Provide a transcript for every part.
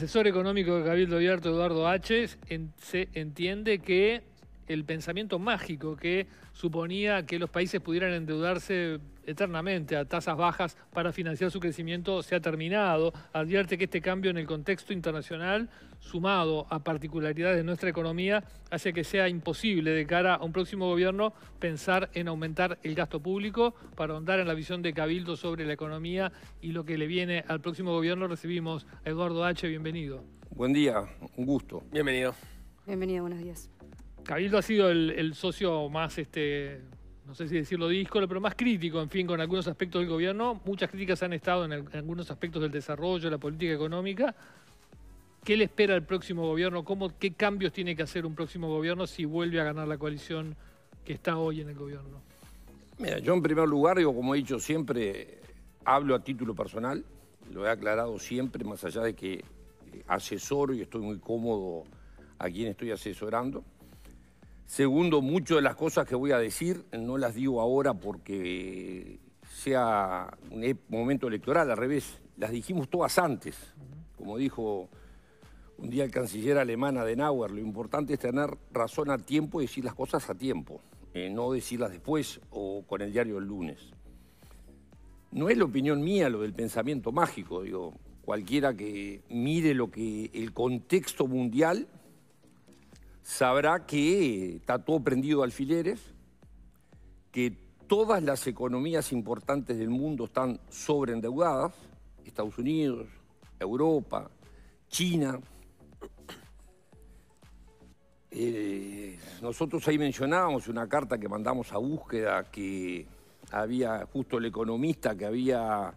asesor económico de Cabildo Abierto, Eduardo H., se entiende que el pensamiento mágico que suponía que los países pudieran endeudarse eternamente a tasas bajas para financiar su crecimiento se ha terminado. Advierte que este cambio en el contexto internacional, sumado a particularidades de nuestra economía, hace que sea imposible de cara a un próximo gobierno pensar en aumentar el gasto público. Para ahondar en la visión de Cabildo sobre la economía y lo que le viene al próximo gobierno, recibimos a Eduardo H., bienvenido. Buen día, un gusto. Bienvenido. Bienvenido, buenos días. Cabildo ha sido el socio más, no sé si decirlo díscolo, pero más crítico, en fin, con algunos aspectos del gobierno. Muchas críticas han estado en algunos aspectos del desarrollo, la política económica. ¿Qué le espera al próximo gobierno? ¿Qué cambios tiene que hacer un próximo gobierno si vuelve a ganar la coalición que está hoy en el gobierno? Mira, yo en primer lugar, como he dicho siempre, hablo a título personal. Lo he aclarado siempre, más allá de que asesoro y estoy muy cómodo a quien estoy asesorando. Segundo, muchas de las cosas que voy a decir no las digo ahora porque sea un momento electoral, al revés, las dijimos todas antes. Como dijo un día el canciller alemán Adenauer, lo importante es tener razón a tiempo y decir las cosas a tiempo, no decirlas después o con el diario el lunes. No es la opinión mía lo del pensamiento mágico, digo, cualquiera que mire el contexto mundial sabrá que está todo prendido a alfileres, que todas las economías importantes del mundo están sobreendeudadas, Estados Unidos, Europa, China. Nosotros ahí mencionábamos una carta que mandamos a búsqueda que había justo el economista que había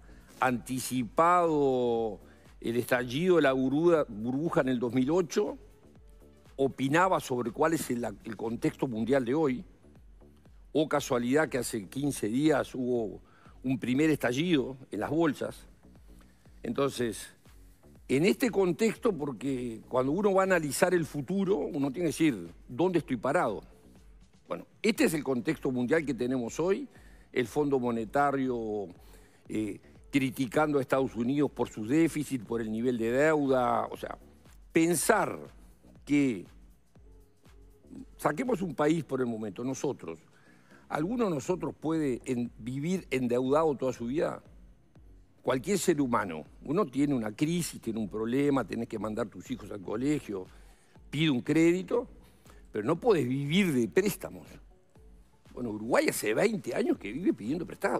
anticipado el estallido de la burbuja en el 2008, opinaba sobre cuál es el contexto mundial de hoy. O casualidad que hace 15 días hubo un primer estallido en las bolsas. Entonces, en este contexto, porque cuando uno va a analizar el futuro, uno tiene que decir, ¿dónde estoy parado? Bueno, este es el contexto mundial que tenemos hoy. El Fondo Monetario criticando a Estados Unidos por sus déficits, por el nivel de deuda. O sea, pensar que saquemos un país por el momento, nosotros. ¿Alguno de nosotros puede vivir endeudado toda su vida? Cualquier ser humano. Uno tiene una crisis, tiene un problema, tenés que mandar a tus hijos al colegio, pide un crédito, pero no podés vivir de préstamos. Bueno, Uruguay hace 20 años que vive pidiendo prestado.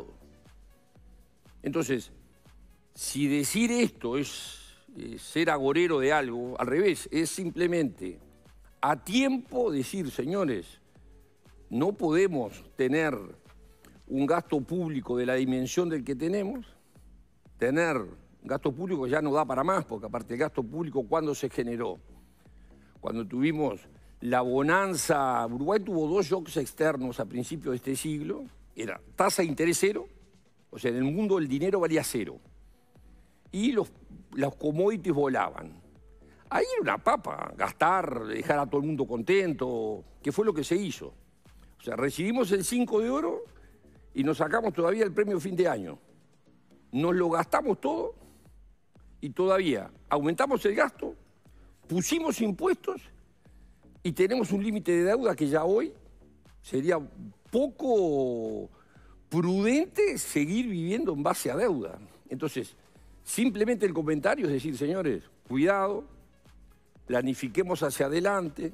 Entonces, si decir esto es ser agorero de algo, al revés, es simplemente a tiempo decir, señores, no podemos tener un gasto público de la dimensión del que tenemos, tener gasto público que ya no da para más, porque aparte el gasto público, ¿cuándo se generó? Cuando tuvimos la bonanza, Uruguay tuvo dos shocks externos a principios de este siglo, era tasa de interés cero, o sea, en el mundo el dinero valía cero, y los commodities volaban. Ahí era una papa, gastar, dejar a todo el mundo contento, que fue lo que se hizo. O sea, recibimos el 5 de oro y nos sacamos todavía el premio fin de año. Nos lo gastamos todo y todavía aumentamos el gasto, pusimos impuestos y tenemos un límite de deuda que ya hoy sería poco prudente seguir viviendo en base a deuda. Entonces, simplemente el comentario es decir, señores, cuidado, planifiquemos hacia adelante,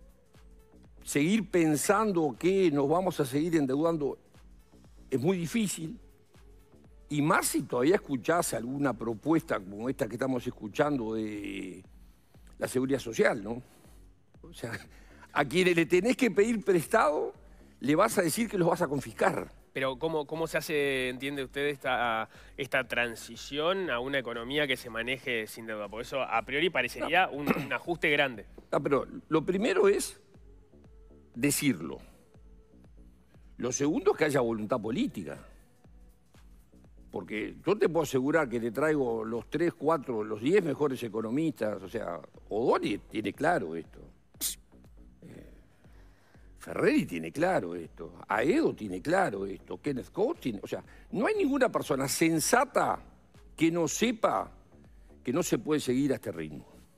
seguir pensando que nos vamos a seguir endeudando es muy difícil, y más si todavía escuchás alguna propuesta como esta que estamos escuchando de la Seguridad Social, ¿no? O sea, a quienes le tenés que pedir prestado, le vas a decir que los vas a confiscar. Pero ¿cómo se hace, entiende usted, esta transición a una economía que se maneje sin deuda? Por eso, a priori, parecería un ajuste grande. Pero lo primero es decirlo. Lo segundo es que haya voluntad política. Porque yo te puedo asegurar que te traigo los 3, 4, los 10 mejores economistas. O sea, Odoni tiene claro esto. Ferreri tiene claro esto. Aedo tiene claro esto. Kenneth Coates tiene... O sea, no hay ninguna persona sensata que no sepa que no se puede seguir a este ritmo.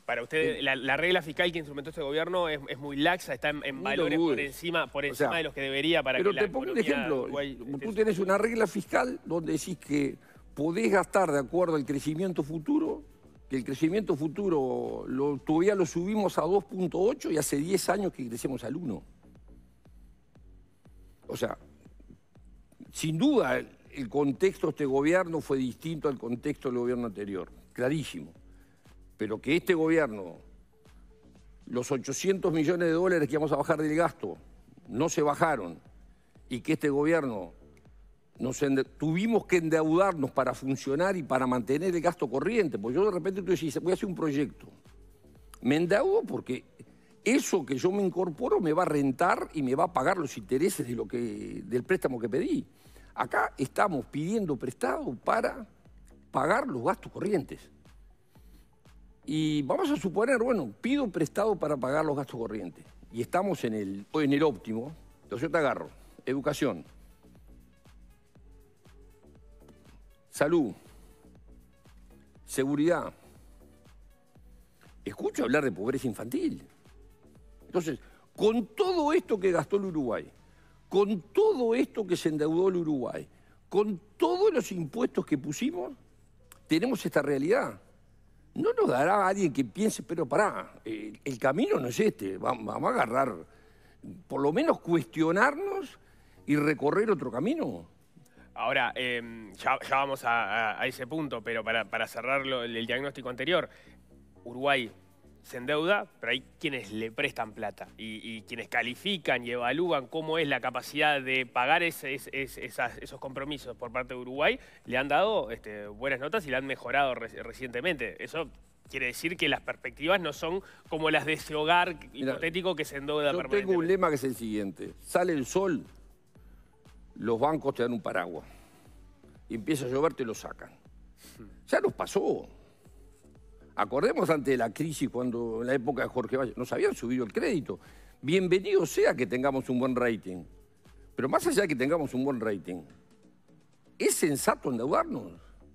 Para usted, la regla fiscal que instrumentó este gobierno es muy laxa, está en valores por encima de los que debería para pero que la te pongo un economía ejemplo. Uruguay Tú tenés una regla fiscal donde decís que podés gastar de acuerdo al crecimiento futuro, que el crecimiento futuro todavía lo subimos a 2.8 y hace 10 años que crecemos al 1. O sea, sin duda el contexto de este gobierno fue distinto al contexto del gobierno anterior, clarísimo. Pero que este gobierno, los 800 millones de dólares que íbamos a bajar del gasto, no se bajaron, y que este gobierno tuvimos que endeudarnos para funcionar y para mantener el gasto corriente. Porque yo de repente tú decís, voy a hacer un proyecto. Me endeudo porque eso que yo me incorporo me va a rentar y me va a pagar los intereses del préstamo que pedí. Acá estamos pidiendo prestado para pagar los gastos corrientes. Y vamos a suponer, bueno, pido prestado para pagar los gastos corrientes. Y estamos en el óptimo. Entonces yo te agarro. Educación. Salud. Seguridad. Escucho hablar de pobreza infantil. Entonces, con todo esto que gastó el Uruguay, con todo esto que se endeudó el Uruguay, con todos los impuestos que pusimos, tenemos esta realidad. No nos dará alguien que piense, pero pará, el camino no es este, vamos a agarrar, por lo menos cuestionarnos y recorrer otro camino. Ahora, ya vamos a ese punto, pero para cerrar el diagnóstico anterior, Uruguay se endeuda, pero hay quienes le prestan plata y quienes califican y evalúan cómo es la capacidad de pagar esos compromisos por parte de Uruguay, le han dado buenas notas y le han mejorado recientemente. Eso quiere decir que las perspectivas no son como las de ese hogar hipotético que se endeuda permanentemente. Yo tengo un lema que es el siguiente: sale el sol, los bancos te dan un paraguas. Y empieza a llover, te lo sacan. Ya nos pasó. Acordemos antes de la crisis, cuando en la época de Jorge Valle, nos habían subido el crédito. Bienvenido sea que tengamos un buen rating. Pero más allá de que tengamos un buen rating, ¿es sensato endeudarnos?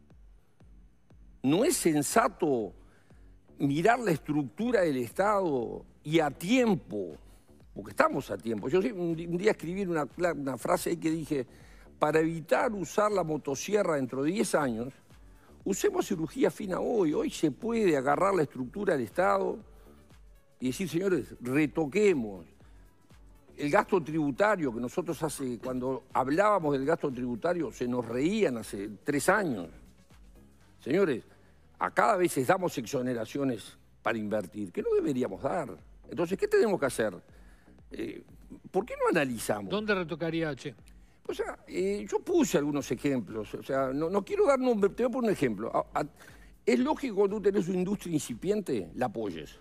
¿No es sensato mirar la estructura del Estado y a tiempo? Porque estamos a tiempo. Yo un día escribí una frase ahí que dije, para evitar usar la motosierra dentro de 10 años, usemos cirugía fina hoy. Hoy se puede agarrar la estructura del Estado y decir, señores, retoquemos. El gasto tributario que nosotros cuando hablábamos del gasto tributario, se nos reían hace 3 años. Señores, a cada vez les damos exoneraciones para invertir, que no deberíamos dar. Entonces, ¿qué tenemos que hacer? ¿Por qué no analizamos? ¿Dónde retocaría H? O sea, yo puse algunos ejemplos. O sea, no quiero dar nombre, te voy a poner un ejemplo. Es lógico cuando tú tenés una industria incipiente, la apoyes.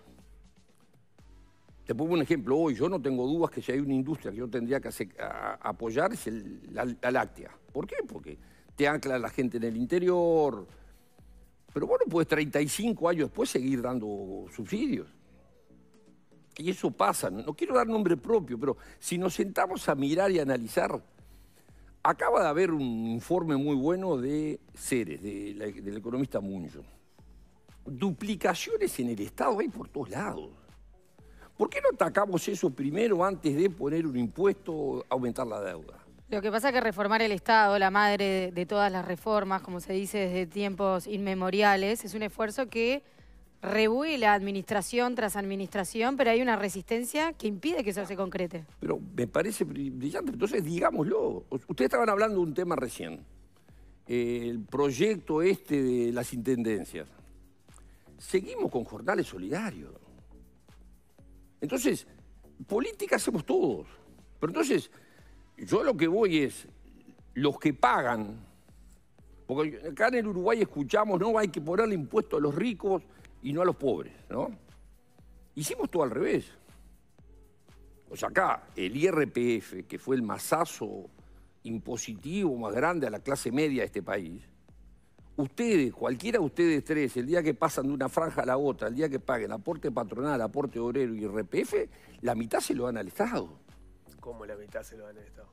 Te pongo un ejemplo. Hoy yo no tengo dudas que si hay una industria que yo tendría que apoyar es la láctea. ¿Por qué? Porque te ancla a la gente en el interior. Pero vos no podés 35 años después seguir dando subsidios. Y eso pasa. No quiero dar nombre propio, pero si nos sentamos a mirar y analizar, acaba de haber un informe muy bueno de Ceres, del economista Munjo. Duplicaciones en el Estado hay por todos lados. ¿Por qué no atacamos eso primero antes de poner un impuesto, aumentar la deuda? Lo que pasa es que reformar el Estado, la madre de todas las reformas, como se dice desde tiempos inmemoriales, es un esfuerzo que revuela administración tras administración, pero hay una resistencia que impide que eso se concrete. Pero me parece brillante. Entonces, digámoslo. Ustedes estaban hablando de un tema recién. El proyecto de las intendencias. Seguimos con jornales solidarios. Entonces, política hacemos todos. Pero entonces, yo lo que voy es, los que pagan, porque acá en el Uruguay escuchamos, no, hay que ponerle impuesto a los ricos y no a los pobres, ¿no? Hicimos todo al revés. O sea, acá el IRPF, que fue el masazo impositivo más grande a la clase media de este país, ustedes, cualquiera de ustedes tres, el día que pasan de una franja a la otra, el día que paguen aporte patronal, aporte obrero y IRPF, la mitad se lo dan al Estado. ¿Cómo la mitad se lo dan al Estado?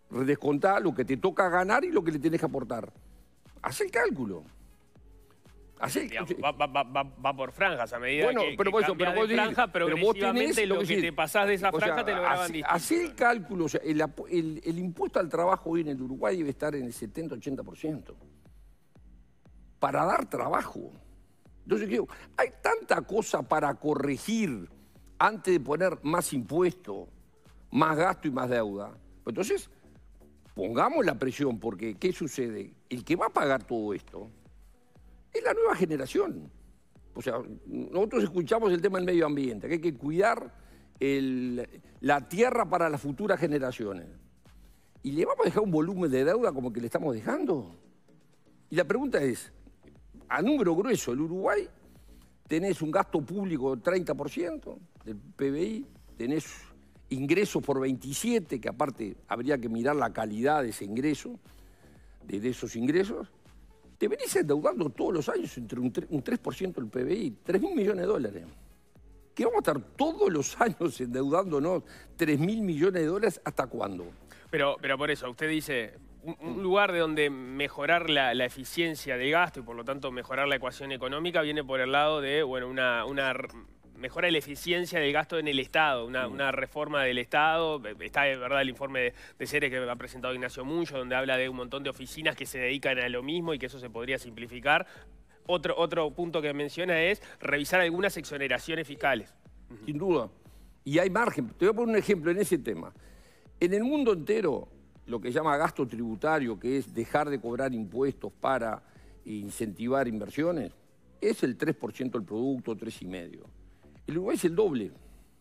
Descontá lo que te toca ganar y lo que le tenés que aportar. Haz el cálculo. Así, digamos, va por franjas a medida bueno, que, pero que eso, cambias pero de franja, pero vos progresivamente tenés lo que te pasás de esa franja te lo graban distinto. Así el cálculo, o sea, el impuesto al trabajo hoy en el Uruguay debe estar en el 70-80%. Para dar trabajo. Entonces, digo, hay tanta cosa para corregir antes de poner más impuesto, más gasto y más deuda. Entonces, pongamos la presión, porque ¿qué sucede? El que va a pagar todo esto es la nueva generación. O sea, nosotros escuchamos el tema del medio ambiente, que hay que cuidar la tierra para las futuras generaciones. ¿Y le vamos a dejar un volumen de deuda como que le estamos dejando? Y la pregunta es, a número grueso, el Uruguay tenés un gasto público del 30% del PBI, tenés ingresos por 27, que aparte habría que mirar la calidad de ese ingreso, de esos ingresos. Te venís endeudando todos los años entre un 3% del PBI, 3.000 millones de dólares. ¿Qué vamos a estar todos los años endeudándonos 3.000 millones de dólares? ¿Hasta cuándo? Pero por eso, usted dice, un lugar de donde mejorar la eficiencia de gasto y por lo tanto mejorar la ecuación económica viene por el lado de, bueno, una mejora de la eficiencia del gasto en el Estado, una reforma del Estado. Está, de verdad, el informe de CERES que ha presentado Ignacio Muncho, donde habla de un montón de oficinas que se dedican a lo mismo y que eso se podría simplificar. Otro punto que menciona es revisar algunas exoneraciones fiscales. Sin duda. Y hay margen. Te voy a poner un ejemplo en ese tema. En el mundo entero, lo que se llama gasto tributario, que es dejar de cobrar impuestos para incentivar inversiones, es el 3% del producto, 3,5%. El Uruguay es el doble.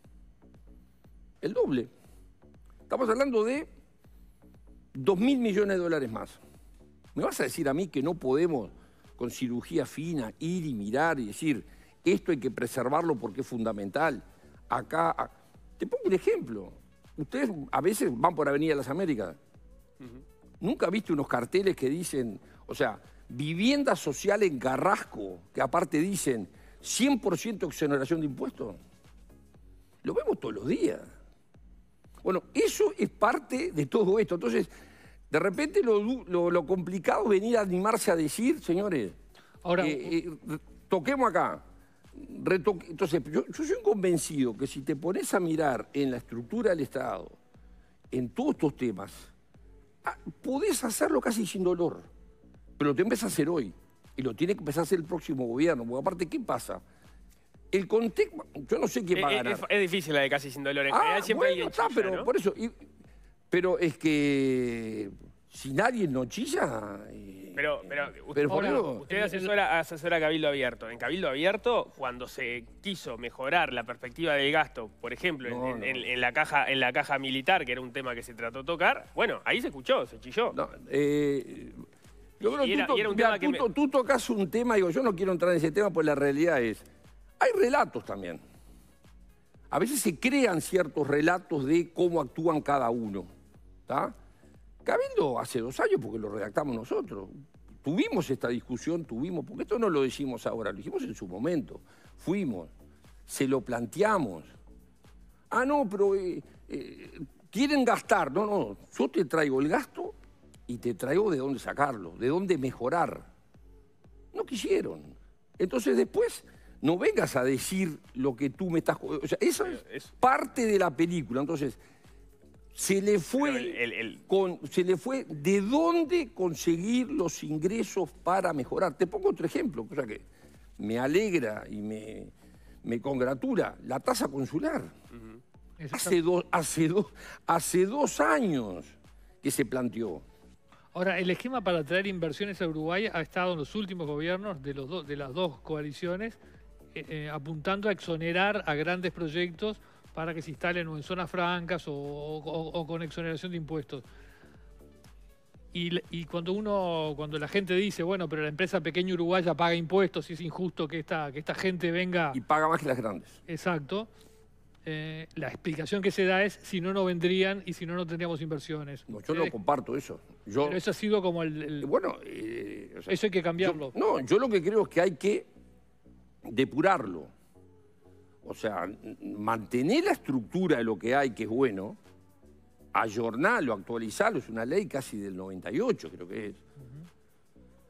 El doble. Estamos hablando de 2.000 millones de dólares más. ¿Me vas a decir a mí que no podemos, con cirugía fina, ir y mirar y decir, esto hay que preservarlo porque es fundamental? Acá, te pongo un ejemplo. Ustedes a veces van por Avenida Las Américas. ¿Nunca viste unos carteles que dicen, o sea, vivienda social en Carrasco, que aparte dicen 100% exoneración de impuestos? Lo vemos todos los días. Bueno, eso es parte de todo esto. Entonces, de repente lo complicado es venir a animarse a decir, señores, ahora, toquemos acá. Entonces, yo soy convencido que si te pones a mirar en la estructura del Estado, en todos estos temas, podés hacerlo casi sin dolor, pero lo tenés que hacer hoy y lo tiene que empezar a hacer el próximo gobierno, porque aparte, ¿qué pasa? El contexto, yo no sé quién va a ganar. Es difícil la de casi sin dolor, en general siempre bueno, alguien chilla, pero ¿no? por eso, pero es que si nadie no chilla... Pero por eso, usted asesora a Cabildo Abierto. En Cabildo Abierto, cuando se quiso mejorar la perspectiva del gasto, por ejemplo, en la caja militar, que era un tema que se trató de tocar, bueno, ahí se escuchó, se chilló. No, yo creo que tú tocas un tema, digo, yo no quiero entrar en ese tema, pues la realidad es, hay relatos también. A veces se crean ciertos relatos de cómo actúan cada uno, ¿está? Cabildo hace 2 años, porque lo redactamos nosotros. Tuvimos esta discusión, porque esto no lo decimos ahora, lo dijimos en su momento. Fuimos, se lo planteamos. Ah, no, pero quieren gastar. No, yo te traigo el gasto y te traigo de dónde sacarlo, de dónde mejorar. No quisieron. Entonces después no vengas a decir lo que tú me estás... O sea, eso es parte de la película. Entonces... Se le fue de dónde conseguir los ingresos para mejorar. Te pongo otro ejemplo, cosa que me alegra y me congratula. La tasa consular. Hace 2 años que se planteó. Ahora, el esquema para traer inversiones a Uruguay ha estado en los últimos gobiernos de las dos coaliciones apuntando a exonerar a grandes proyectos para que se instalen o en zonas francas o con exoneración de impuestos. Y cuando la gente dice, bueno, pero la empresa pequeña uruguaya paga impuestos y es injusto que esta gente venga... Y paga más que las grandes. Exacto. La explicación que se da es, si no, no vendrían y si no, no tendríamos inversiones. No, yo no comparto eso. Pero eso ha sido como Bueno, o sea, eso hay que cambiarlo. Yo lo que creo es que hay que depurarlo. O sea, mantener la estructura de lo que hay, que es bueno, ayornarlo, actualizarlo, es una ley casi del 98, creo que es.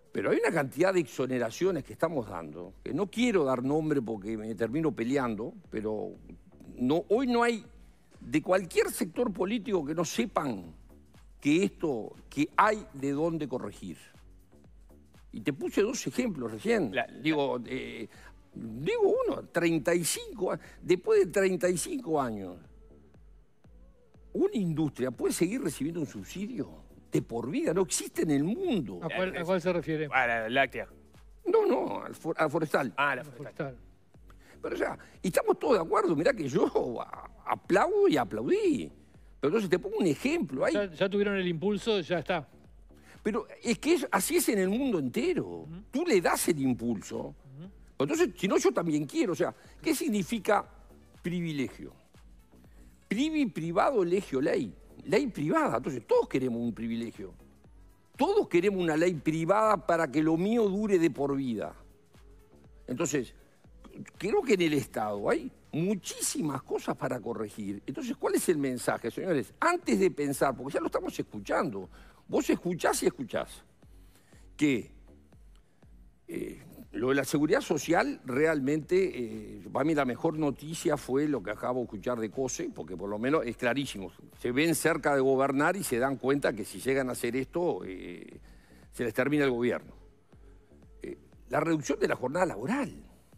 Pero hay una cantidad de exoneraciones que estamos dando, que no quiero dar nombre porque me termino peleando, pero hoy no hay de cualquier sector político que no sepan que hay de dónde corregir. Y te puse 2 ejemplos recién. Digo uno, 35, después de 35 años, ¿una industria puede seguir recibiendo un subsidio de por vida? No existe en el mundo. ¿A cuál se refiere? A la láctea. No, al forestal. Ah, la forestal. Pero o sea, y estamos todos de acuerdo. Mirá que yo aplaudo y aplaudí. Pero entonces te pongo un ejemplo. Ya tuvieron el impulso, ya está. Pero es que así es en el mundo entero. Tú le das el impulso. Entonces, si no, yo también quiero. O sea, ¿qué significa privilegio? Privado, legio, ley. Ley privada. Entonces, todos queremos un privilegio. Todos queremos una ley privada para que lo mío dure de por vida. Entonces, creo que en el Estado hay muchísimas cosas para corregir. Entonces, ¿cuál es el mensaje, señores? Antes de pensar, porque ya lo estamos escuchando, vos escuchás y escuchás, que lo de la seguridad social realmente, para mí la mejor noticia fue lo que acabo de escuchar de COSE, porque por lo menos es clarísimo. Se ven cerca de gobernar y se dan cuenta que si llegan a hacer esto, se les termina el gobierno. La reducción de la jornada laboral.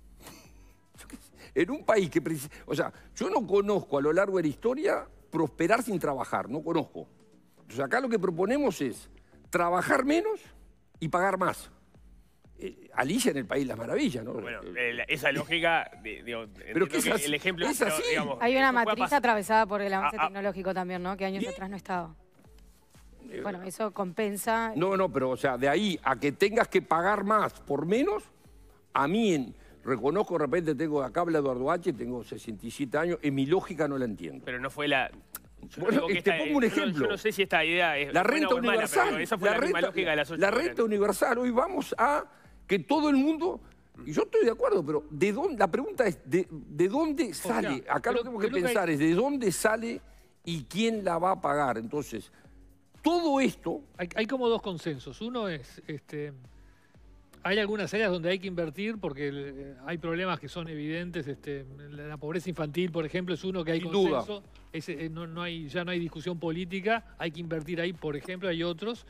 En un país que... O sea, yo no conozco a lo largo de la historia prosperar sin trabajar, no conozco. Entonces acá lo que proponemos es trabajar menos y pagar más. Alicia en el País de las Maravillas, ¿no? Bueno, esa lógica, pero que el ejemplo es así. Digamos, hay una matriz atravesada por el avance tecnológico también, ¿no? Que años atrás no estaba. Bueno, eso compensa. No, pero o sea, de ahí a que tengas que pagar más por menos, a mí reconozco, de repente acá habla Eduardo H., tengo 67 años, en mi lógica no la entiendo. Pero no fue la... Bueno, te pongo un ejemplo. Yo no sé si esta idea es la renta universal. Mala, pero esa fue la misma lógica de las 8 La renta universal, hoy vamos a que todo el mundo... Y yo estoy de acuerdo, pero la pregunta es, ¿de dónde sale? Acá lo que tenemos que pensar es de dónde sale y quién la va a pagar. Entonces, todo esto... Hay como 2 consensos. Uno es... hay algunas áreas donde hay que invertir porque hay problemas que son evidentes. La pobreza infantil, por ejemplo, es uno que hay consenso. Ya no hay discusión política. Hay que invertir ahí, por ejemplo. Hay otros.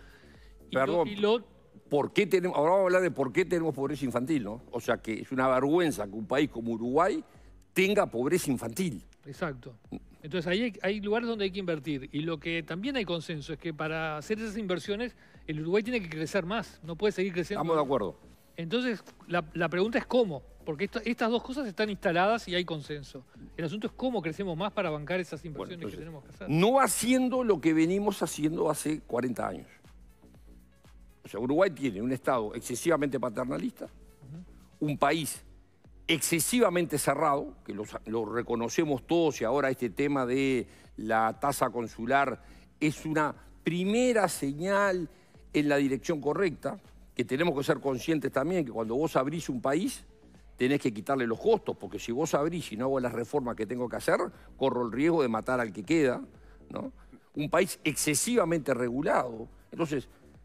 ¿Por qué tenemos, ahora vamos a hablar de por qué tenemos pobreza infantil, ¿no? O sea, que es una vergüenza que un país como Uruguay tenga pobreza infantil. Exacto. Entonces ahí hay lugares donde hay que invertir. Y lo que también hay consenso es que para hacer esas inversiones, el Uruguay tiene que crecer más. No puede seguir creciendo. Estamos de acuerdo. Entonces, la pregunta es cómo. Porque estas 2 cosas están instaladas y hay consenso. El asunto es cómo crecemos más para bancar esas inversiones que tenemos que hacer. No haciendo lo que venimos haciendo hace 40 años. O sea, Uruguay tiene un Estado excesivamente paternalista, un país excesivamente cerrado, que lo reconocemos todos, y ahora este tema de la tasa consular es una primera señal en la dirección correcta, que tenemos que ser conscientes también que cuando vos abrís un país tenés que quitarle los costos, porque si vos abrís y no hago las reformas que tengo que hacer, corro el riesgo de matar al que queda, ¿no? Un país excesivamente regulado. Entonces,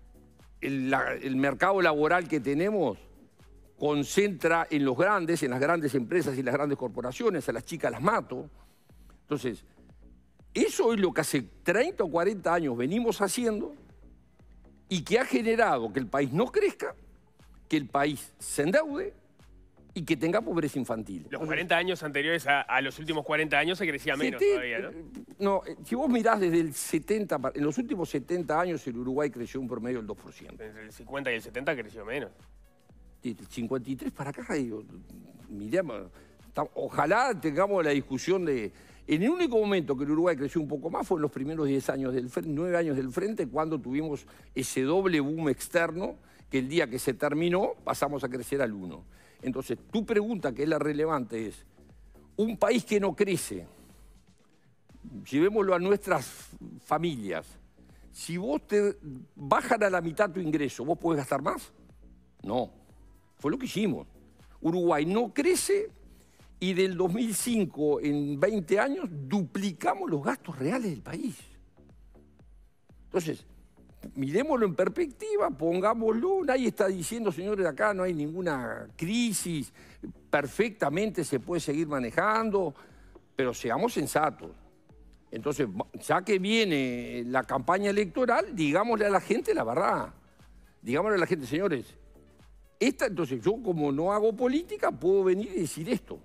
el mercado laboral que tenemos concentra en los grandes, en las grandes empresas y las grandes corporaciones, a las chicas las mato. Entonces, eso es lo que hace 30 o 40 años venimos haciendo y que ha generado que el país no crezca, que el país se endeude y que tenga pobreza infantil. Los 40 años anteriores a los últimos 40 años se crecía menos todavía, ¿no? No, si vos mirás desde el 70, en los últimos 70 años el Uruguay creció un promedio del 2%. Entre el 50 y el 70 creció menos. Del 53 para acá, digo, miremos, ojalá tengamos la discusión de... En el único momento que el Uruguay creció un poco más fue en los primeros 10 años del frente, 9 años del frente, cuando tuvimos ese doble boom externo, que el día que se terminó pasamos a crecer al 1%. Entonces, tu pregunta, que es la relevante, es, un país que no crece, llevémoslo a nuestras familias, si vos te bajan a la mitad tu ingreso, ¿vos podés gastar más? No, fue lo que hicimos. Uruguay no crece y del 2005, en 20 años, duplicamos los gastos reales del país. Entonces, miremoslo en perspectiva, pongámoslo. Nadie está diciendo, señores, acá no hay ninguna crisis, perfectamente se puede seguir manejando, pero seamos sensatos. Entonces, ya que viene la campaña electoral, digámosle a la gente la verdad. Digámosle a la gente, señores, entonces yo como no hago política puedo venir y decir esto.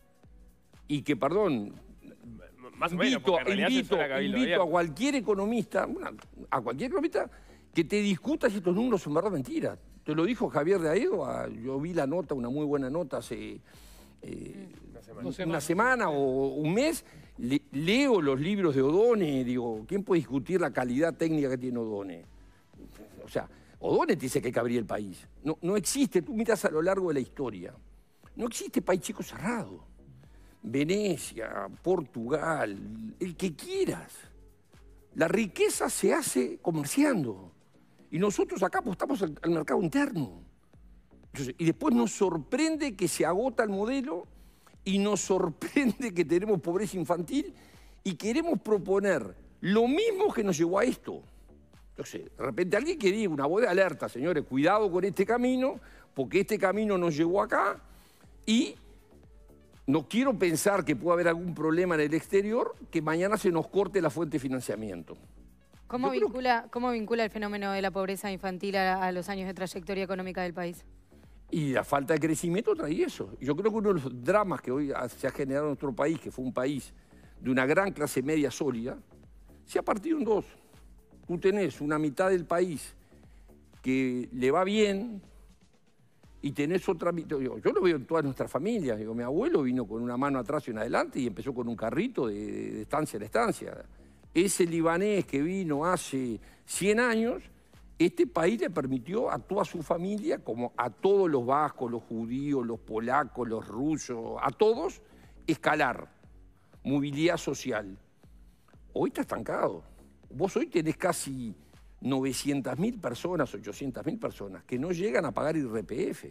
Y que, perdón, Más o menos, porque en realidad invito abierto. a cualquier economista, que te discuta si estos números son verdad o mentira. Te lo dijo Javier de Aedo, yo vi la nota, una muy buena nota hace una semana o un mes. Leo los libros de Odone, digo, ¿quién puede discutir la calidad técnica que tiene Odone? O sea, Odone te dice que hay que abrir el país. No existe, tú miras a lo largo de la historia, no existe país chico cerrado. Venecia, Portugal, el que quieras. La riqueza se hace comerciando. Y nosotros acá apostamos al mercado interno. Entonces, y después nos sorprende que se agota el modelo y nos sorprende que tenemos pobreza infantil y queremos proponer lo mismo que nos llevó a esto. Entonces, de repente alguien que diga una voz de alerta, señores, cuidado con este camino, porque este camino nos llevó acá y no quiero pensar que pueda haber algún problema en el exterior, que mañana se nos corte la fuente de financiamiento. ¿Cómo vincula el fenómeno de la pobreza infantil a los años de trayectoria económica del país? Y la falta de crecimiento trae eso. Yo creo que uno de los dramas que hoy se ha generado en nuestro país, que fue un país de una gran clase media sólida, se ha partido en dos. Tú tenés una mitad del país que le va bien y tenés otra mitad. Yo lo veo en todas nuestras familias. Mi abuelo vino con una mano atrás y una adelante y empezó con un carrito de estancia en estancia. Ese libanés que vino hace 100 años, este país le permitió a toda su familia, como a todos los vascos, los judíos, los polacos, los rusos, a todos, escalar. Movilidad social. Hoy está estancado. Vos hoy tenés casi 900.000 personas, 800.000 personas, que no llegan a pagar IRPF.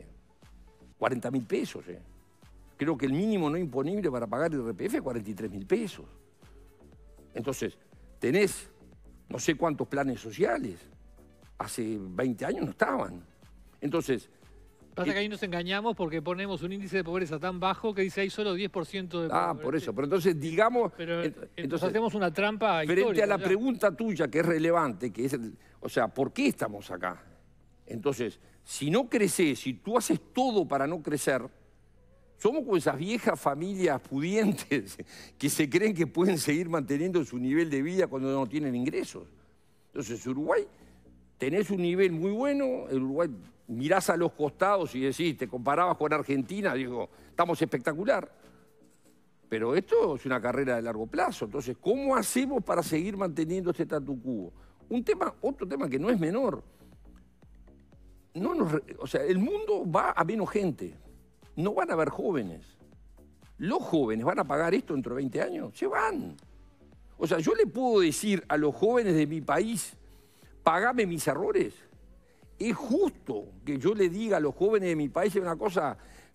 40.000 pesos. Creo que el mínimo no imponible para pagar IRPF es 43.000 pesos. Entonces, tenés no sé cuántos planes sociales. Hace 20 años no estaban. Entonces... Pasa que ahí nos engañamos porque ponemos un índice de pobreza tan bajo que dice hay solo 10% de pobreza. por eso. Pero entonces, digamos... Pero entonces hacemos una trampa frente histórica, a la pregunta tuya, que es relevante, que es... o sea, ¿por qué estamos acá? Entonces, si no creces, si tú haces todo para no crecer, somos como esas viejas familias pudientes que se creen que pueden seguir manteniendo su nivel de vida cuando no tienen ingresos. Entonces, Uruguay, tenés un nivel muy bueno, el Uruguay... Mirás a los costados y decís, te comparabas con Argentina, digo, estamos espectacular. Pero esto es una carrera de largo plazo. Entonces, ¿cómo hacemos para seguir manteniendo este statu quo? Otro tema que no es menor. O sea, el mundo va a menos gente. No van a haber jóvenes. Los jóvenes van a pagar esto dentro de 20 años. Se van. O sea, yo le puedo decir a los jóvenes de mi país, pagame mis errores. Es justo que yo le diga a los jóvenes de mi país una cosa,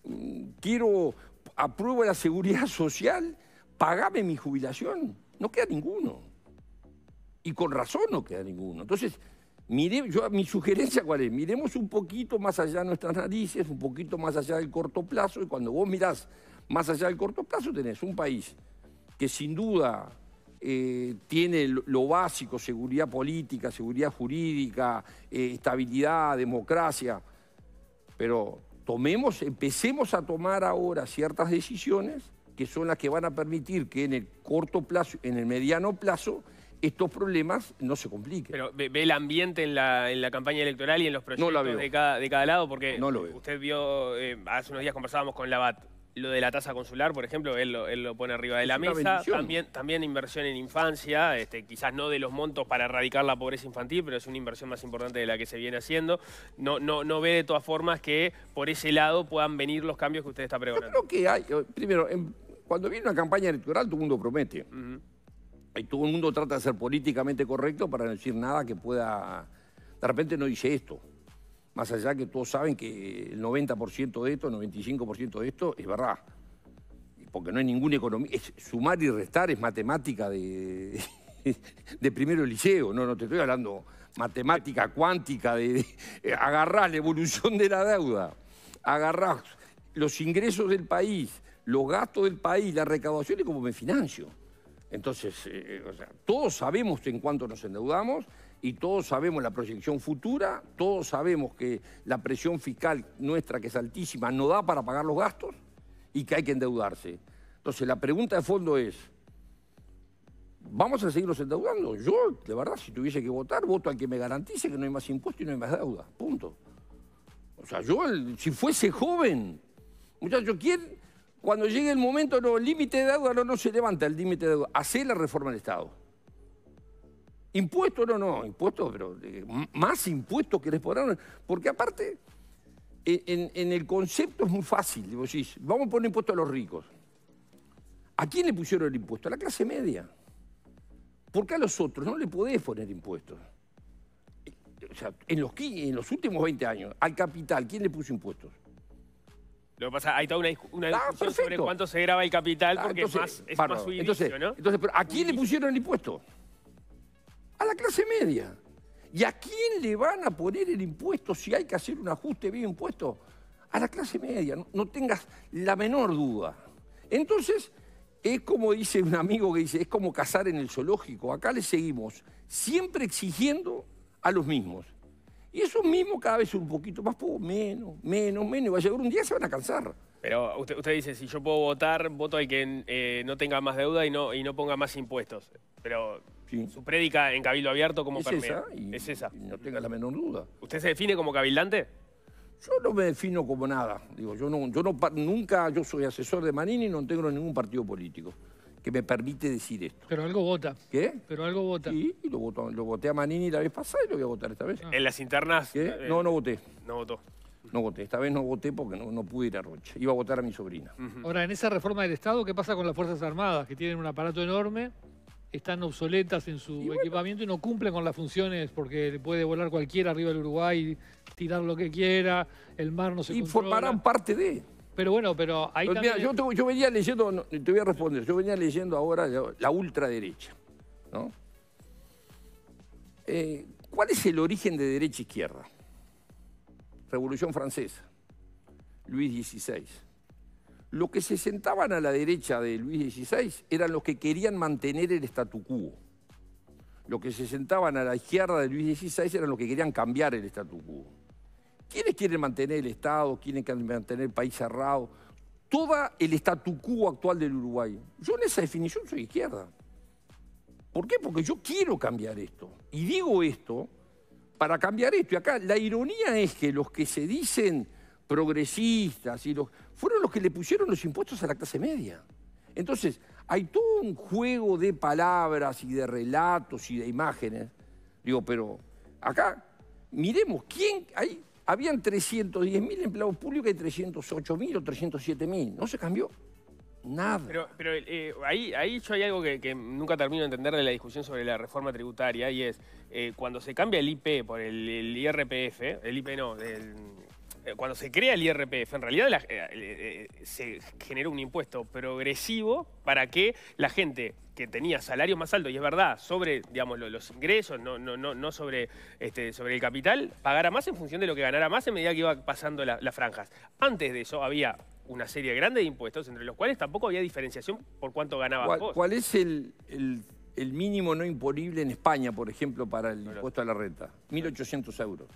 apruebo la seguridad social, pagame mi jubilación. No queda ninguno. Y con razón no queda ninguno. Entonces, mi sugerencia ¿cuál es? Miremos un poquito más allá de nuestras narices, un poquito más allá del corto plazo, y cuando vos mirás más allá del corto plazo tenés un país que sin duda... tiene lo básico, seguridad política, seguridad jurídica, estabilidad, democracia, pero empecemos a tomar ahora ciertas decisiones que son las que van a permitir que en el corto plazo, en el mediano plazo, estos problemas no se compliquen. Pero ve el ambiente en la campaña electoral y en los proyectos de cada lado, porque no lo veo. Usted vio, hace unos días conversábamos con Labat, lo de la tasa consular, por ejemplo, él lo pone arriba de la mesa. También inversión en infancia, quizás no de los montos para erradicar la pobreza infantil, pero es una inversión más importante de la que se viene haciendo. No ve de todas formas que por ese lado puedan venir los cambios que usted está pregonando. Yo creo que hay, primero, cuando viene una campaña electoral, todo el mundo promete. Y todo el mundo trata de ser políticamente correcto para no decir nada que pueda... De repente no dice esto. Más allá que todos saben que el 90% de esto, el 95% de esto es verdad. Porque no hay ninguna economía. Sumar y restar es matemática de primero liceo. No te estoy hablando matemática cuántica, agarrás la evolución de la deuda, agarrás los ingresos del país, los gastos del país, la recaudación y cómo me financio. Entonces, o sea, todos sabemos en cuánto nos endeudamos y todos sabemos la proyección futura, todos sabemos que la presión fiscal nuestra, que es altísima, no da para pagar los gastos y que hay que endeudarse. Entonces, la pregunta de fondo es, ¿vamos a seguirnos endeudando? Yo, de verdad, si tuviese que votar, voto al que me garantice que no hay más impuestos y no hay más deuda. Punto. O sea, yo, si fuese joven, muchachos, ¿quién? Cuando llegue el momento, no, el límite de deuda no se levanta el límite de deuda. Hacé la reforma del Estado. Impuestos, no, impuestos, pero más impuestos querés poner. Porque aparte, en el concepto es muy fácil. Digo, sí, vamos a poner impuestos a los ricos. ¿A quién le pusieron el impuesto? A la clase media. ¿Por qué a los otros no le podés poner impuestos? O sea, en los últimos 20 años, al capital, ¿quién le puso impuestos? Lo que pasa, hay toda una discusión sobre cuánto se graba el capital, porque entonces, es más su inicio, ¿no? Entonces, ¿a quién le pusieron el impuesto? A la clase media. ¿Y a quién le van a poner el impuesto si hay que hacer un ajuste bien impuesto? A la clase media, no tengas la menor duda. Entonces, es como dice un amigo que dice, es como cazar en el zoológico. Acá le seguimos siempre exigiendo a los mismos. Y esos mismos cada vez un poquito más, menos, y va a llegar un día y se van a cansar. Pero usted dice, si yo puedo votar, voto al que no tenga más deuda y no ponga más impuestos. Pero sí, su prédica en Cabildo Abierto, ¿cómo permea? Es esa. Y no tenga la menor duda. ¿Usted se define como cabildante? Yo no me defino como nada. Digo, nunca soy asesor de Manini y no tengo ningún partido político que me permite decir esto. Pero algo vota. ¿Qué? Pero algo vota. Sí, y lo voté a Manini la vez pasada y lo voy a votar esta vez. ¿En las internas? ¿Qué? No voté. No votó. No voté. Esta vez no voté porque no pude ir a Rocha. Iba a votar a mi sobrina. Ahora, en esa reforma del Estado, ¿qué pasa con las Fuerzas Armadas? Que tienen un aparato enorme, están obsoletas en su equipamiento y no cumplen con las funciones porque puede volar cualquiera arriba del Uruguay, tirar lo que quiera, el mar no se controla. Y formarán parte de... Pero bueno, pero ahí pero también... Mira, yo venía leyendo, te voy a responder, yo venía leyendo ahora la ultraderecha, ¿no? ¿Cuál es el origen de derecha-izquierda? Revolución Francesa, Luis XVI. Los que se sentaban a la derecha de Luis XVI eran los que querían mantener el statu quo. Los que se sentaban a la izquierda de Luis XVI eran los que querían cambiar el statu quo. ¿Quiénes quieren mantener el Estado? ¿Quiénes quieren mantener el país cerrado? Todo el statu quo actual del Uruguay. Yo en esa definición soy izquierda. ¿Por qué? Porque yo quiero cambiar esto. Y digo esto para cambiar esto. Y acá la ironía es que los que se dicen progresistas fueron los que le pusieron los impuestos a la clase media. Entonces, hay todo un juego de palabras y de relatos y de imágenes. Digo, pero acá, miremos, habían 310.000 empleados públicos y 308.000 o 307.000. No se cambió nada. Pero ahí yo hay algo que nunca termino de entender de la discusión sobre la reforma tributaria y es cuando se cambia el IP por el IRPF, el IP no, cuando se crea el IRPF, en realidad se generó un impuesto progresivo para que la gente que tenía salarios más altos, y es verdad, sobre digamos, los ingresos, no sobre el capital, pagara más en función de lo que ganara más en medida que iba pasando las franjas. Antes de eso había una serie grande de impuestos, entre los cuales tampoco había diferenciación por cuánto ganabas vos. ¿Cuál es el mínimo no imponible en España, por ejemplo, para el impuesto a la renta? 1.800 euros.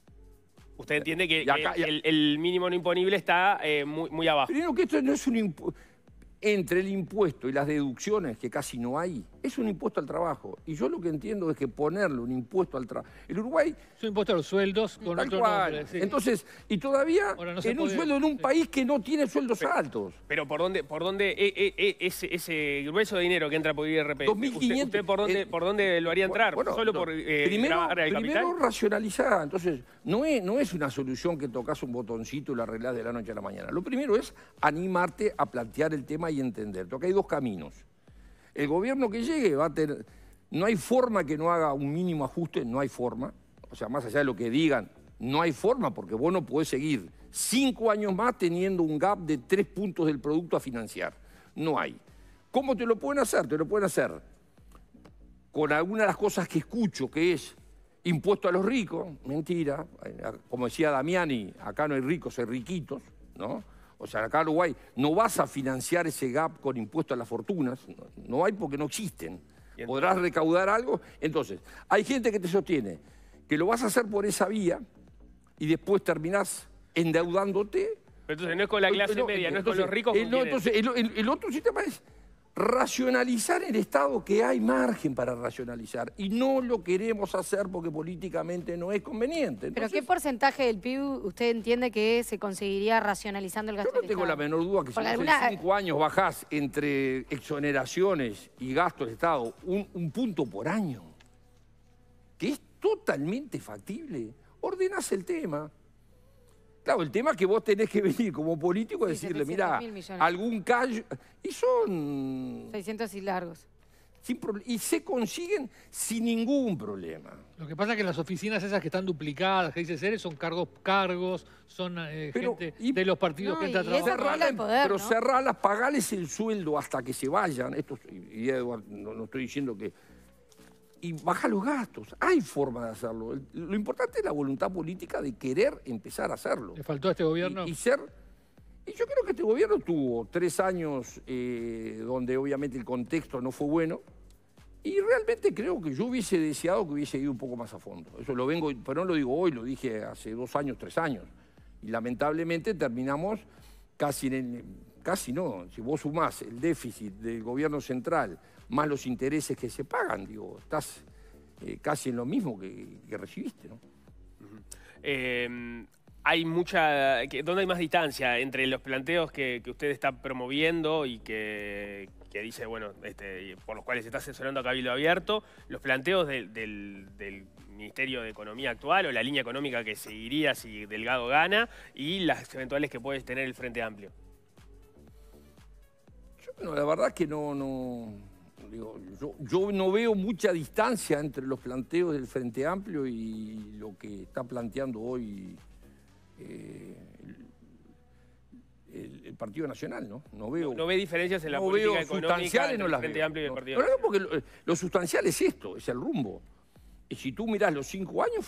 Usted entiende que el mínimo no imponible está muy abajo. Pero que esto no es un impuesto. Entre el impuesto y las deducciones, que casi no hay, es un impuesto al trabajo. Y yo lo que entiendo es que ponerle un impuesto al trabajo... El Uruguay... Es un impuesto a los sueldos con tal otro cual. nombre. Sí. Entonces, y todavía en un sueldo en un país que no tiene sueldos altos. Pero ¿por dónde ese grueso de dinero que entra por IRPF? 2.500... ¿Usted por dónde lo haría entrar? Bueno, ¿Solo por grabar el capital? Primero racionalizar. Entonces, no es una solución que tocas un botoncito y la arreglás de la noche a la mañana. Lo primero es animarte a plantear el tema y entender. Porque hay dos caminos. El gobierno que llegue va a tener... No hay forma que no haga un mínimo ajuste, no hay forma. O sea, más allá de lo que digan, no hay forma porque vos no podés seguir 5 años más teniendo un gap de 3 puntos del producto a financiar. No hay. ¿Cómo te lo pueden hacer? Te lo pueden hacer con alguna de las cosas que escucho, que es Impuesto a los ricos, mentira. Como decía Damiani, acá no hay ricos, hay riquitos, ¿no? O sea, acá en Uruguay no vas a financiar ese gap con impuesto a las fortunas. No hay porque no existen. Podrás recaudar algo. Entonces, hay gente que te sostiene que lo vas a hacer por esa vía y después terminás endeudándote. Pero entonces no es con la clase media, no es con los ricos. Entonces, el otro sistema es racionalizar el Estado, que hay margen para racionalizar. Y no lo queremos hacer porque políticamente no es conveniente. Entonces, ¿pero qué porcentaje del PIB usted entiende que se conseguiría racionalizando el gasto yo no del tengo Estado? la menor duda que si vos en 5 años bajás entre exoneraciones y gastos del Estado un punto por año, que es totalmente factible, ordenás el tema. Claro, el tema es que vos tenés que venir como político a decirle, mirá, algún callo... Y son... 600 y largos. Y se consiguen sin ningún problema. Lo que pasa es que las oficinas esas que están duplicadas, que dice Ceres, son cargos, son gente de los partidos que entra a trabajar. Pero cerralas, pagales el sueldo hasta que se vayan. Esto, y Edward, no estoy diciendo que... Y baja los gastos. Hay forma de hacerlo. Lo importante es la voluntad política de querer empezar a hacerlo. ¿Le faltó a este gobierno? Y yo creo que este gobierno tuvo 3 años donde obviamente el contexto no fue bueno. Y realmente creo que yo hubiese deseado que hubiese ido un poco más a fondo. Eso lo vengo, pero no lo digo hoy, lo dije hace 2 años, 3 años. Y lamentablemente terminamos casi no. Si vos sumás el déficit del gobierno central más los intereses que se pagan, digo, estás casi en lo mismo que recibiste, ¿no? Hay mucha... ¿Dónde hay más distancia entre los planteos que usted está promoviendo y que dice, bueno, por los cuales está asesorando a Cabildo Abierto, los planteos del Ministerio de Economía actual o la línea económica que seguiría si Delgado gana y las eventuales que puede tener el Frente Amplio? Bueno, la verdad es que yo no veo mucha distancia entre los planteos del Frente Amplio y lo que está planteando hoy el Partido Nacional, ¿no? No ve diferencias en la política económica entre el Frente Amplio y el Partido Nacional. Porque lo sustancial es esto, es el rumbo. Y si tú mirás los 5 años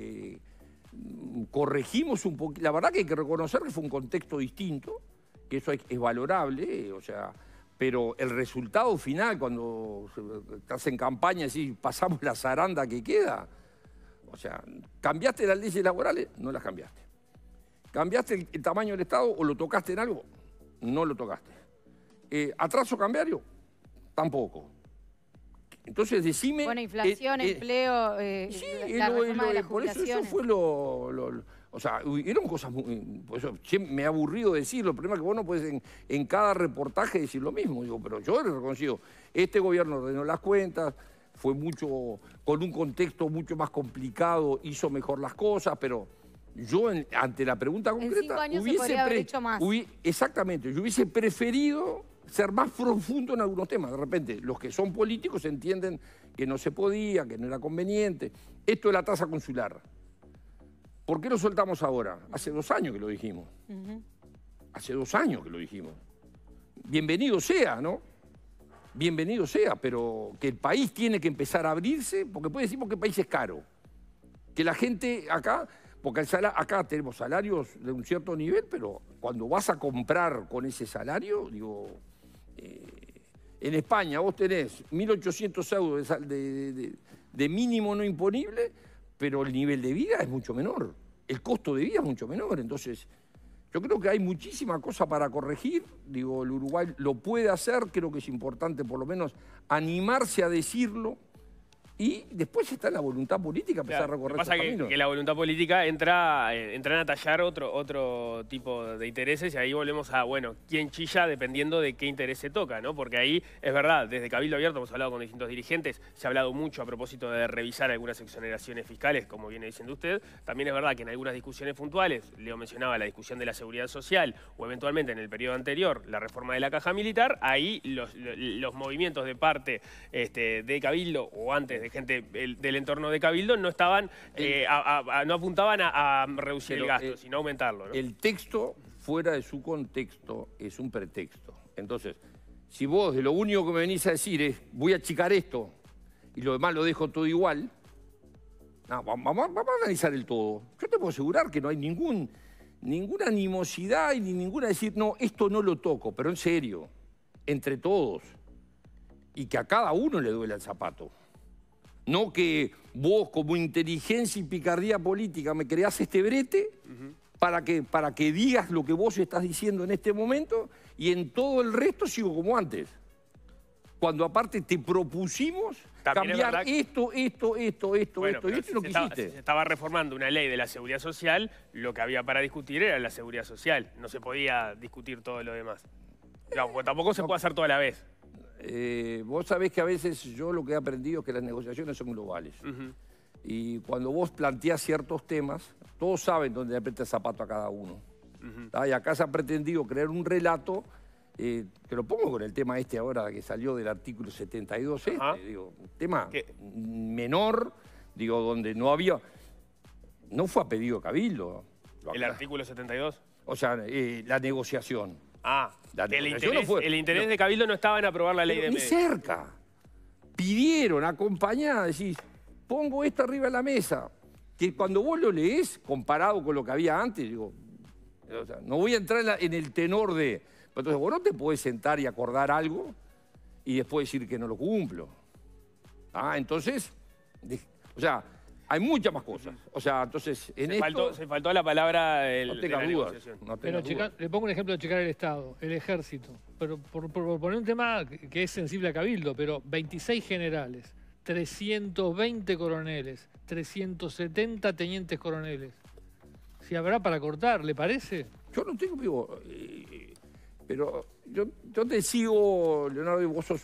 corregimos un poquito. La verdad que hay que reconocer que fue un contexto distinto, que eso es valorable, o sea... Pero el resultado final, cuando estás en campaña y pasamos la zaranda que queda, o sea, ¿cambiaste las leyes laborales? No las cambiaste. ¿Cambiaste el tamaño del Estado o lo tocaste en algo? No lo tocaste. ¿Atraso cambiario? Tampoco. Entonces decime... Bueno, inflación, empleo, sí, la reforma de las por eso jubilaciones. fue o sea, eran cosas muy... Por eso me ha aburrido decirlo. El problema es que vos no puedes en cada reportaje decir lo mismo. Digo, pero yo he reconocido, este gobierno ordenó las cuentas, fue mucho, con un contexto mucho más complicado, hizo mejor las cosas, pero yo ante la pregunta concreta... En 5 años se podría haber hecho más. Exactamente, yo hubiese preferido ser más profundo en algunos temas. De repente, los que son políticos entienden que no se podía, que no era conveniente. Esto de la tasa consular. ¿Por qué lo soltamos ahora? Hace 2 años que lo dijimos. Hace 2 años que lo dijimos. Bienvenido sea, ¿no? Bienvenido sea, pero que el país tiene que empezar a abrirse, porque puede decir que el país es caro. Que la gente acá, porque acá tenemos salarios de un cierto nivel, pero cuando vas a comprar con ese salario, digo, en España vos tenés 1.800 euros de mínimo no imponible, pero el nivel de vida es mucho menor, el costo de vida es mucho menor. Entonces, yo creo que hay muchísima cosa para corregir. Digo, el Uruguay lo puede hacer, creo que es importante por lo menos animarse a decirlo. Y después está la voluntad política, empezar a recorrer ese camino. Pasa que la voluntad política entra a tallar otro tipo de intereses y ahí volvemos a, bueno, quién chilla dependiendo de qué interés se toca, ¿no? Porque ahí, es verdad, desde Cabildo Abierto hemos hablado con distintos dirigentes, se ha hablado mucho a propósito de revisar algunas exoneraciones fiscales, como viene diciendo usted. También es verdad que en algunas discusiones puntuales, Leo mencionaba la discusión de la seguridad social o eventualmente en el periodo anterior la reforma de la caja militar, ahí los movimientos de parte de Cabildo o antes de gente del entorno de Cabildo no estaban, no apuntaban a reducir el gasto, sino aumentarlo, ¿no? El texto fuera de su contexto es un pretexto. Entonces, si vos de lo único que me venís a decir es voy a achicar esto y lo demás lo dejo todo igual, No, vamos a analizar el todo. Yo te puedo asegurar que no hay ninguna animosidad y ni ninguna decir, no, esto no lo toco, pero en serio, entre todos. Y que a cada uno le duele el zapato. No que vos, como inteligencia y picardía política, me creás este brete para que digas lo que vos estás diciendo en este momento y en todo el resto sigo como antes. Cuando aparte te propusimos cambiar esto, y no quisiste. Se estaba reformando una ley de la seguridad social, lo que había para discutir era la seguridad social. No se podía discutir todo lo demás. Claro, porque tampoco se puede hacer todo a la vez. Vos sabés que a veces yo lo que he aprendido es que las negociaciones son globales. Y cuando vos planteás ciertos temas, todos saben dónde le aprieta el zapato a cada uno. Y acá se ha pretendido crear un relato, te lo pongo con el tema este ahora que salió del artículo 72, digo, un tema menor, digo, donde no había... No fue a pedido de Cabildo. ¿El artículo 72? O sea, la negociación. El interés de Cabildo no estaba en aprobar la ley de medios. Ni cerca. Pidieron, acompañada, decís, pongo esto arriba de la mesa. Que cuando vos lo leés, comparado con lo que había antes, digo, o sea, no voy a entrar en el tenor de... Entonces vos no te podés sentar y acordar algo y después decir que no lo cumplo. Entonces, o sea, hay muchas más cosas. O sea, entonces, se faltó la palabra no tenga dudas. Pero le pongo un ejemplo de checar el Estado, el Ejército. Pero por poner un tema que es sensible a Cabildo, pero 26 generales, 320 coroneles, 370 tenientes coroneles. Si habrá para cortar, ¿le parece? Yo no tengo, digo, pero yo te sigo, Leonardo, y vos sos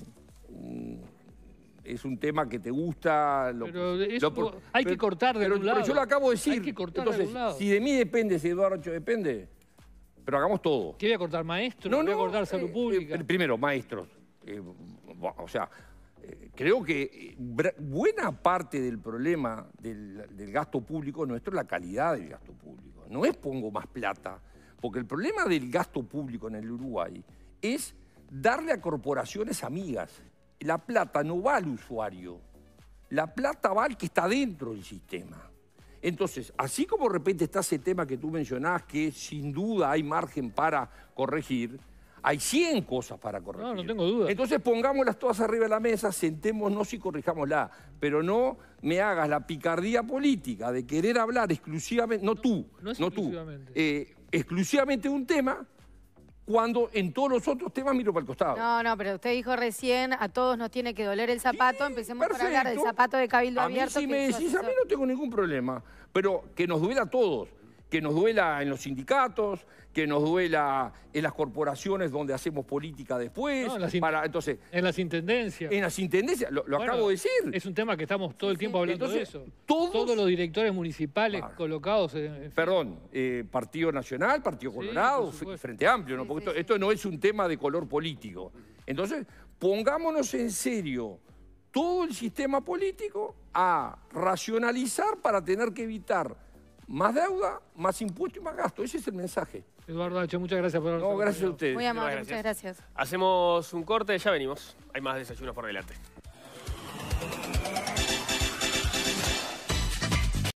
es un tema que te gusta. Hay que cortar de un lado. Pero yo lo acabo de decir. Hay que cortar entonces, de un lado. Si de mí depende, si de Eduardo depende, pero hagamos todo. ¿Qué voy a cortar, maestros? ¿Voy a cortar salud pública? Primero, maestros. O sea, creo que buena parte del problema del gasto público nuestro es la calidad del gasto público. No es pongo más plata. Porque el problema del gasto público en el Uruguay es darle a corporaciones amigas. La plata no va al usuario. La plata va al que está dentro del sistema. Entonces, así como de repente está ese tema que tú mencionás, que sin duda hay margen para corregir, hay 100 cosas para corregir. No tengo duda. Entonces pongámoslas todas arriba de la mesa, sentémonos y corrijámoslas. Pero no me hagas la picardía política de querer hablar exclusivamente, no tú, exclusivamente un tema, cuando en todos los otros temas miro para el costado. No, pero usted dijo recién, a todos nos tiene que doler el zapato, empecemos por hablar del zapato de Cabildo Abierto. A mí si me decís, a mí no tengo ningún problema, pero que nos duela a todos. Que nos duela en los sindicatos, que nos duela en las corporaciones donde hacemos política después. Entonces, en las intendencias. En las intendencias, lo acabo de decir. Es un tema que estamos todo el tiempo hablando de eso. Todos los directores municipales colocados Perdón, Partido Nacional, Partido Colorado, Frente Amplio, ¿no? Porque esto no es un tema de color político. Entonces, pongámonos en serio todo el sistema político a racionalizar para tener que evitar más deuda, más impuesto y más gasto. Ese es el mensaje. Eduardo H., muchas gracias por habernos gracias a ustedes. Muy amable, muchas gracias. Hacemos un corte, ya venimos. Hay más desayunos por delante.